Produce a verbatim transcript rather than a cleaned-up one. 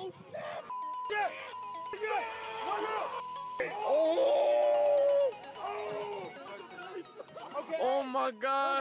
Oh, snap! Yeah! Yeah! Oh! Oh! Okay. Oh my God!